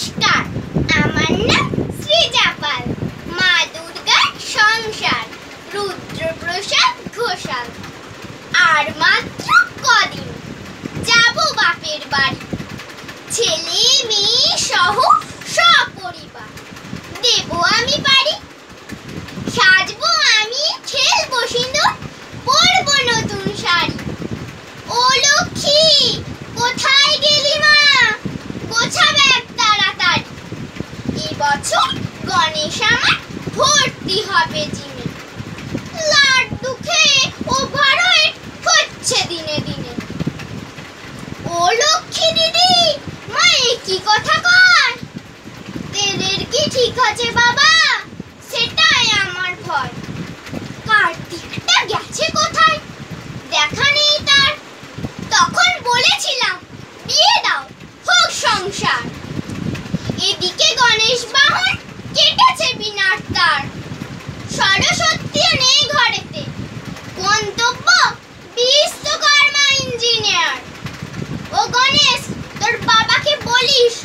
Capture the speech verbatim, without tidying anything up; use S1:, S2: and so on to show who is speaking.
S1: নমস্কার, আমার নাম সৃজা পাল। মা দুর্গার সংসার, রুদ্রপ্রসাদ ঘোষাল। আর মাত্র কদিন যাব বাপের বাড়ি, ছেলে মেয়ে সহ সপরিবার দেব আমি পারি। সাজবো আমি, খেলবো সিঁদুর, পরবো নতুন শাড়ি। ও লক্ষ্মী, কোথায় গেলি মা? গোছা ব্যাগ তাড়াতাড়ি। এবছর গণেশ আমার ভর্তি হবে জিমে, লাড্ডু খেয়ে ওভারওয়েট হচ্ছে দিনে দিনে। ও লক্ষ্মী দিদি, মা কি কথা কয়? তেলের কি ঠিক আছে বাবা? সেটাই আমার ভয়। কার্তিকটা গেছে কোথায়, দেখা নেই তার। তখন বলেছিলাম বিয়ে দাও, হোক সংসার। এদিকে গণেশ বাহন কেটেছে বিনার তার। সরস্বতীও নেই ঘরেতে, গন্তব্য বিশ্বকর্মা ইঞ্জিনিয়ার। ও গণেশ, তোর বাবাকে বলিস